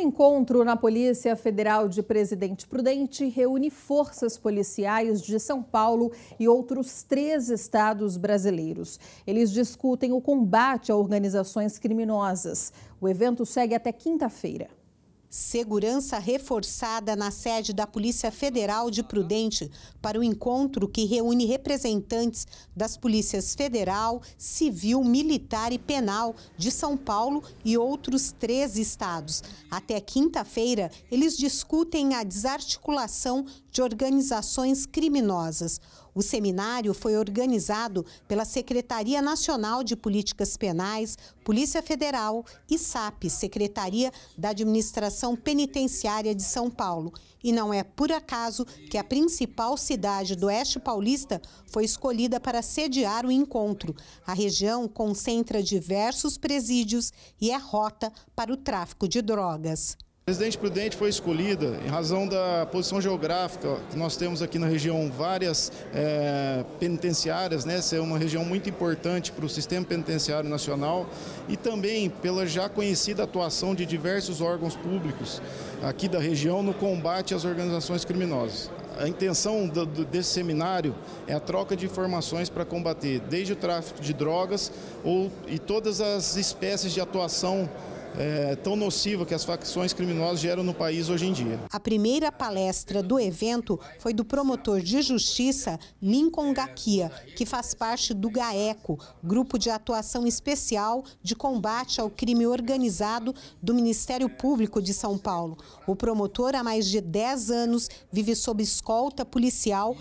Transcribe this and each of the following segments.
encontro na Polícia Federal de Presidente Prudente reúne forças policiais de São Paulo e outros 3 estados brasileiros. Eles discutem o combate a organizações criminosas. O evento segue até quinta-feira. Segurança reforçada na sede da Polícia Federal de Prudente para o encontro que reúne representantes das polícias federal, civil, militar e penal de São Paulo e outros 3 estados. Até quinta-feira, eles discutem a desarticulação de organizações criminosas. O seminário foi organizado pela Secretaria Nacional de Políticas Penais, Polícia Federal e SAP, Secretaria da Administração Penitenciária de São Paulo. E não é por acaso que a principal cidade do Oeste Paulista foi escolhida para sediar o encontro. A região concentra diversos presídios e é rota para o tráfico de drogas. Presidente Prudente foi escolhida em razão da posição geográfica que nós temos aqui na região, várias penitenciárias, né? Ser uma região muito importante para o sistema penitenciário nacional e também pela já conhecida atuação de diversos órgãos públicos aqui da região no combate às organizações criminosas. A intenção desse seminário é a troca de informações para combater desde o tráfico de drogas e todas as espécies de atuação tão nociva que as facções criminosas geram no país hoje em dia. A primeira palestra do evento foi do promotor de justiça Lincoln Gaquia, que faz parte do GAECO, Grupo de Atuação Especial de Combate ao Crime Organizado do Ministério Público de São Paulo. O promotor, há mais de 10 anos, vive sob escolta policial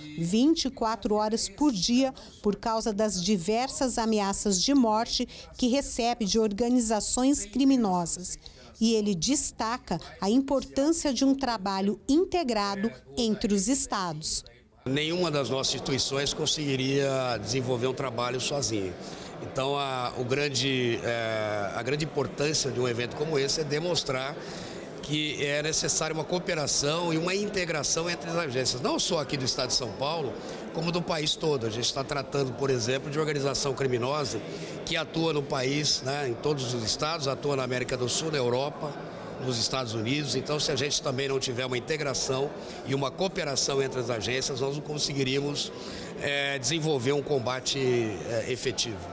24 horas por dia por causa das diversas ameaças de morte que recebe de organizações criminosas. E ele destaca a importância de um trabalho integrado entre os estados. Nenhuma das nossas instituições conseguiria desenvolver um trabalho sozinha. Então, a grande importância de um evento como esse é demonstrar que é necessária uma cooperação e uma integração entre as agências, não só aqui do estado de São Paulo, como do país todo. A gente está tratando, por exemplo, de organização criminosa que atua no país, né, em todos os estados, atua na América do Sul, na Europa, nos Estados Unidos. Então, se a gente também não tiver uma integração e uma cooperação entre as agências, nós não conseguiríamos desenvolver um combate efetivo.